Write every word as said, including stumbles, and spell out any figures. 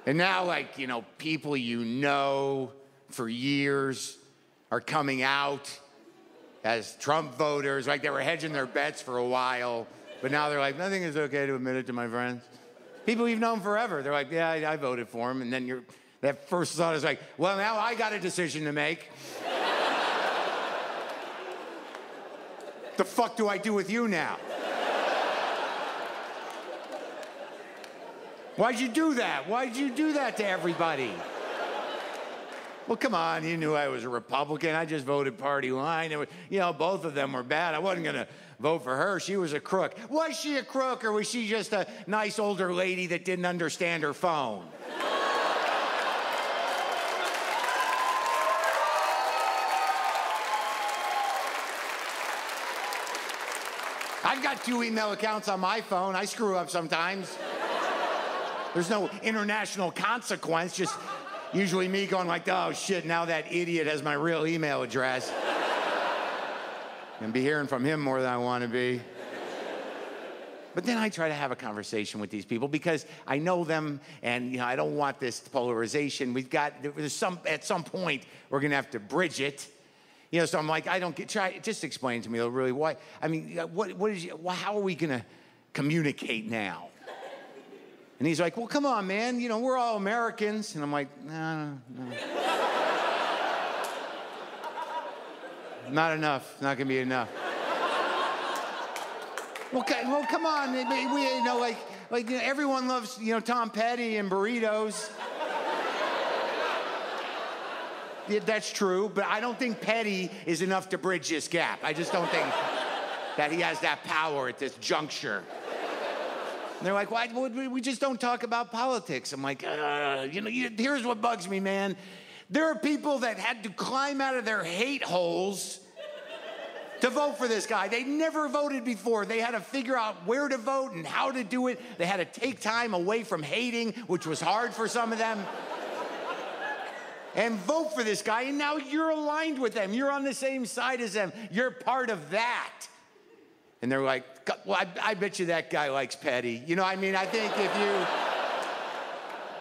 And now, like, you know, people you know for years are coming out as Trump voters. Like, they were hedging their bets for a while, but now they're like, nothing is okay to admit it to my friends. People you've known forever, they're like, yeah, I, I voted for him. And then you're, that first thought is like, well, now I got a decision to make. The fuck do I do with you now? Why'd you do that? Why'd you do that to everybody? Well, come on, you knew I was a Republican. I just voted party line. It was, you know, both of them were bad. I wasn't gonna vote for her. She was a crook. Was she a crook, or was she just a nice older lady that didn't understand her phone? I've got two email accounts on my phone. I screw up sometimes. There's no international consequence, just usually me going like, oh shit, now that idiot has my real email address. And be hearing from him more than I want to be. But then I try to have a conversation with these people because I know them, and you know I don't want this polarization. We've got, there's some, at some point, we're gonna have to bridge it. You know, so I'm like, I don't get, try, just explain to me really why, I mean, what, what is, how are we gonna communicate now? And he's like, well, come on, man, you know, we're all Americans. And I'm like, no, no. Not enough, not gonna be enough. Well, well, come on, we, you know, like, like you know, everyone loves, you know, Tom Petty and burritos. Yeah, that's true, but I don't think Petty is enough to bridge this gap. I just don't think that he has that power at this juncture. And they're like, why, we just don't talk about politics. I'm like, uh, you know, you, here's what bugs me, man. There are people that had to climb out of their hate holes to vote for this guy. They never voted before. They had to figure out where to vote and how to do it. They had to take time away from hating, which was hard for some of them, and vote for this guy. And now you're aligned with them. You're on the same side as them. You're part of that. And they're like, well, I, I bet you that guy likes Petty. You know, I mean, I think if you...